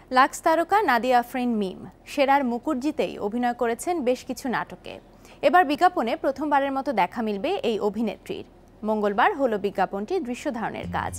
Lux তারকা নাদিয়া আফরিন মিম সেরার মুকুট জিতেই অভিনয় করেছেন বেশ কিছু নাটকে। এবার বিজ্ঞাপনে প্রথমবারের মতো দেখা মিলবে এই অভিনেত্রীর। মঙ্গলবার হলো বিজ্ঞাপনটি দৃশ্য ধারণের কাজ।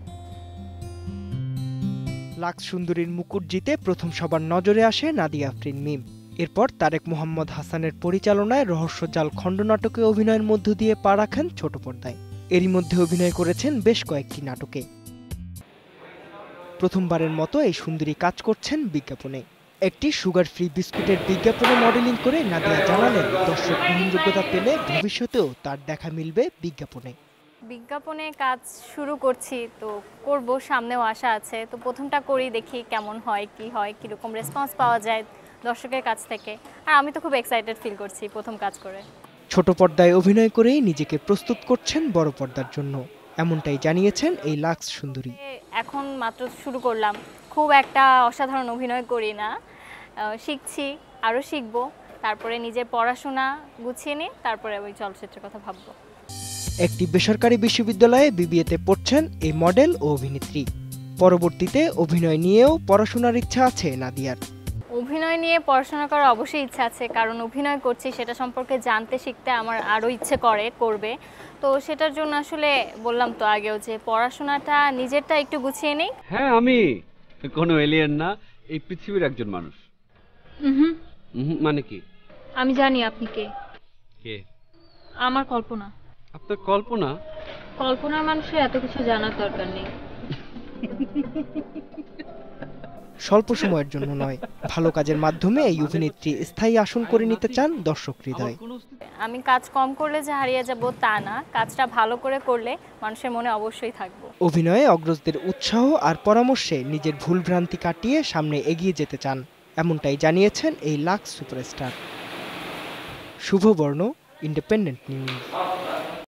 লাক্স সুন্দরীর মুকুট জিতে প্রথম সবার নজরে আসে নাদিয়া আফরিন মিম। এরপর তারেক মোহাম্মদ হাসানের পরিচালনায় রহস্যজাল খণ্ডনাটকে অভিনয়ের মধ্য দিয়ে পা রাখেন ছোট পর্দায়। এরই মধ্যে অভিনয় করেছেন বেশ কয়েকটি নাটকে। প্রথমবারের মতো এই সুন্দরী কাজ করছেন বিজ্ঞাপনে। একটি সুগার ফ্রি বিস্কুটের বিজ্ঞাপনে মডেলিং করে নাদিয়া জানালেন, দর্শক গ্রহণযোগ্যতা পেলে ভবিষ্যতেও তার দেখা মিলবে বিজ্ঞাপনে। বিজ্ঞাপনে কাজ শুরু করছি, তো করব, সামনেও আশা আছে। তো প্রথমটা করি, দেখি কেমন হয়, কীরকম রেসপন্স পাওয়া যায় দর্শকের কাছ থেকে। আর আমি তো খুব এক্সাইটেড ফিল করছি প্রথম কাজ করে। ছোট পর্দায় অভিনয় করেই নিজেকে প্রস্তুত করছেন বড় পর্দার জন্য, এমনটাই জানিয়েছেন এই লাক্স সুন্দরী। এখন মাত্র শুরু করলাম, খুব একটা অসাধারণ অভিনয় করি না, শিখছি, আরও শিখবো। তারপরে নিজের পড়াশোনা গুছিয়ে নিয়ে তারপরে ওই চলচ্চিত্রের কথা ভাববো। একটি বেসরকারি বিশ্ববিদ্যালয়ে বিবিএতে পড়ছেন এই মডেল ও অভিনেত্রী। পরবর্তীতে অভিনয় নিয়েও পড়াশোনার ইচ্ছা আছে নাদিয়ার। অভিনয় নিয়ে পড়াশোনা করার অবশ্যই ইচ্ছা আছে, কারণ অভিনয় করছি সেটা সম্পর্কে জানতে শিখতে আমার আরও ইচ্ছে করবে। তো সেটার জন্য আসলে বললাম তো আগেও যে পড়াশোনাটা নিজেরটা একটু গুছিয়ে নেই। হ্যাঁ, আমি কোনো এলিয়েন না, এই পৃথিবীর একজন মানুষ। মানে কি? আমি জানি আপনি কে। কে? আমার কল্পনা। আপনার কল্পনা? কল্পনার মানুষের এত কিছু জানার দরকার নেই। স্বল্প সময়ের জন্য নয়, ভালো কাজের মাধ্যমে এই অভিনেত্রী স্থায়ী আসন করে নিতে চান দর্শক হৃদয়ে। আমি কাজ কম করলে যে হারিয়ে যাব তা না, কাজটা ভালো করে করলে মানুষের মনে অবশ্যই থাকবো। অভিনয়ে অগ্রজদের উৎসাহ আর পরামর্শে নিজের ভুলভ্রান্তি কাটিয়ে সামনে এগিয়ে যেতে চান, এমনটাই জানিয়েছেন এই Lux superstar. Shubhobarno, Independent news.